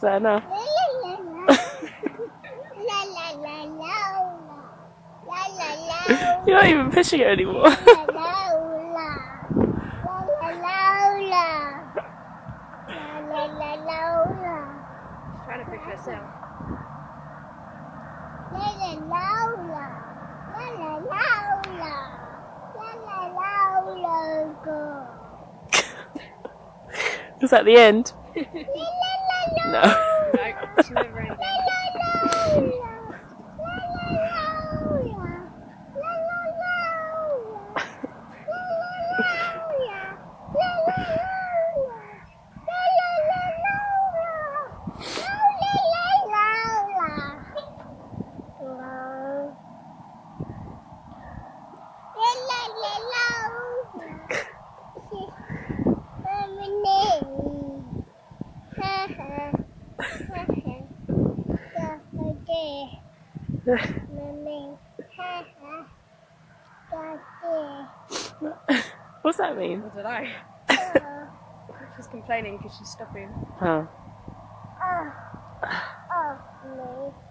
Is that enough? You're not even pushing it anymore. She's trying to push herself. Was that the end? No. No, she's never ending. What's that mean? I don't know. She's complaining because she's stopping. Huh. Me.